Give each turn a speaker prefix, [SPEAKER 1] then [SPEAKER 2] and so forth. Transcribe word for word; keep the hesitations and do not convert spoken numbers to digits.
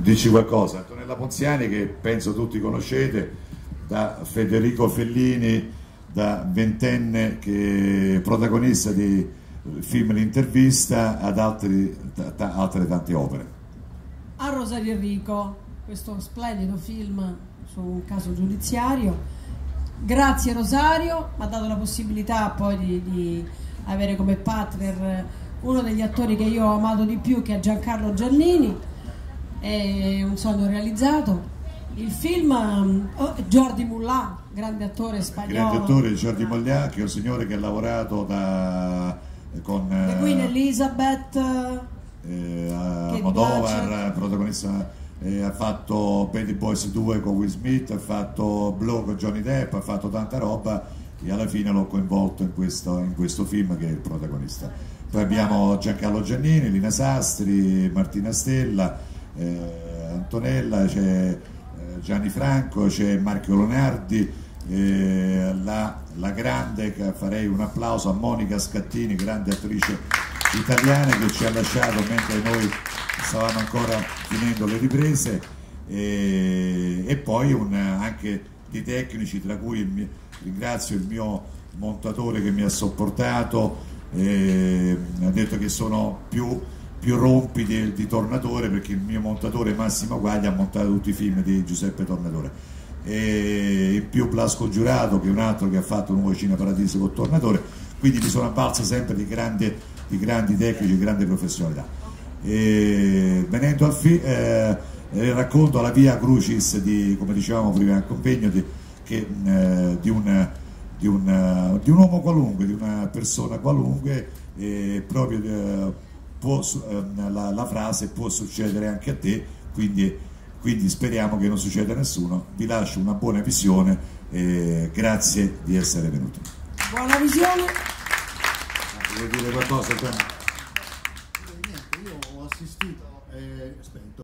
[SPEAKER 1] dici qualcosa. Antonella Ponziani, che penso tutti conoscete, da Federico Fellini, da ventenne che protagonista di film L'intervista, ad altri, altre tante opere.
[SPEAKER 2] A Rosario Enrico, questo splendido film su un caso giudiziario. Grazie Rosario, mi ha dato la possibilità poi di, di avere come partner uno degli attori che io ho amato di più, che è Giancarlo Giannini. È un sogno realizzato. Il film, oh, Jordi Mulà, grande attore spagnolo.
[SPEAKER 1] Grande attore Jordi Mulà, che è un signore che ha lavorato da, con
[SPEAKER 2] The Queen Elizabeth,
[SPEAKER 1] eh, a Modovar, protagonista. Eh, ha fatto Bad Boys due con Will Smith, ha fatto Blow con Johnny Depp, ha fatto tanta roba e alla fine l'ho coinvolto in questo, in questo film, che è il protagonista. Poi abbiamo Giancarlo Giannini, Lina Sastri, Martina Stella, eh, Antonella, c'è eh, Gianni Franco, c'è Marco Leonardi, eh, la, la grande, che farei un applauso a Monica Scattini, grande attrice italiana, che ci ha lasciato mentre noi stavamo ancora finendo le riprese, e, e poi un, anche di tecnici, tra cui il mio, ringrazio il mio montatore che mi ha sopportato, e, ha detto che sono più, più rompi di, di Tornatore, perché il mio montatore Massimo Guaglia ha montato tutti i film di Giuseppe Tornatore, e in più Blasco Giurato, che è un altro che ha fatto Nuovo Cine Paradiso con Tornatore, quindi mi sono avvalso sempre di grandi, di grandi tecnici, di grande professionalità. E venendo al fi eh, racconto la via crucis di, come dicevamo prima al convegno, di, che, eh, di, un, di, un, di un uomo qualunque, di una persona qualunque, e proprio eh, può, eh, la, la frase può succedere anche a te, quindi, quindi speriamo che non succeda a nessuno. Vi lascio una buona visione e grazie di essere venuti.
[SPEAKER 2] Buona visione.
[SPEAKER 1] Vuoi dire qualcosa, Gianni?
[SPEAKER 3] Niente, io ho assistito e spento.